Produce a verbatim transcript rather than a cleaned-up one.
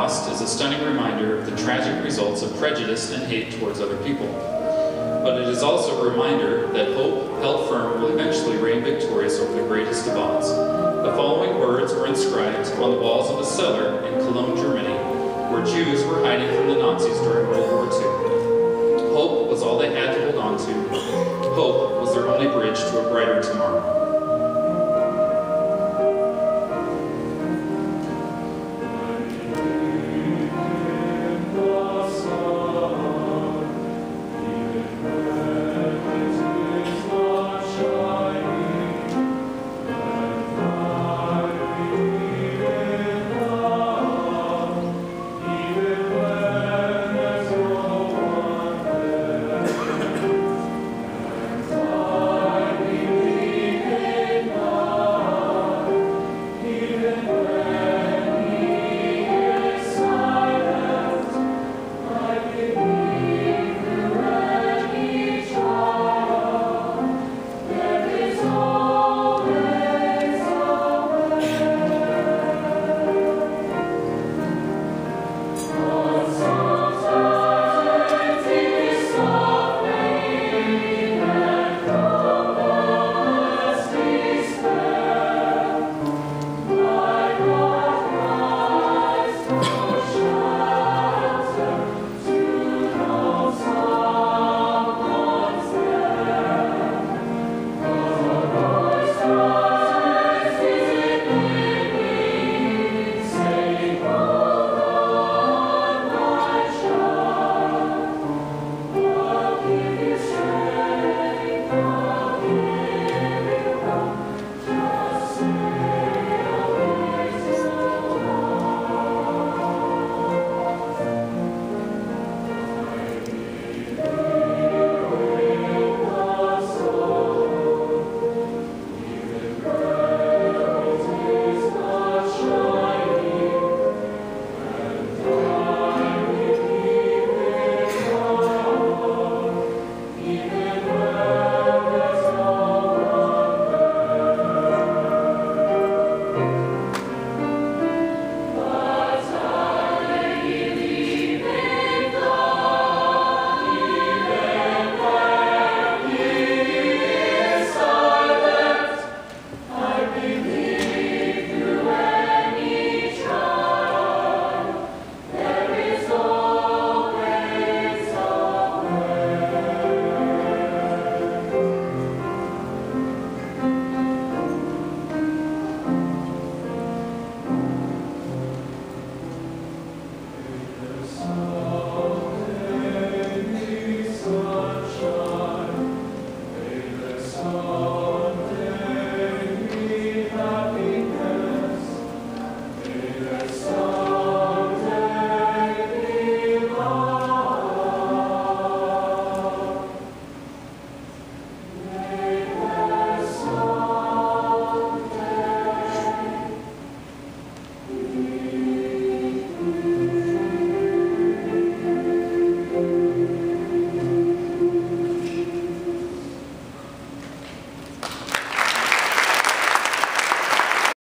Holocaust is a stunning reminder of the tragic results of prejudice and hate towards other people. But it is also a reminder that hope, held firm, will eventually reign victorious over the greatest of odds. The following words were inscribed on the walls of a cellar in Cologne, Germany, where Jews were hiding from the Nazis during World War Two. Hope was all they had to hold on to. Hope was their only bridge to a brighter tomorrow.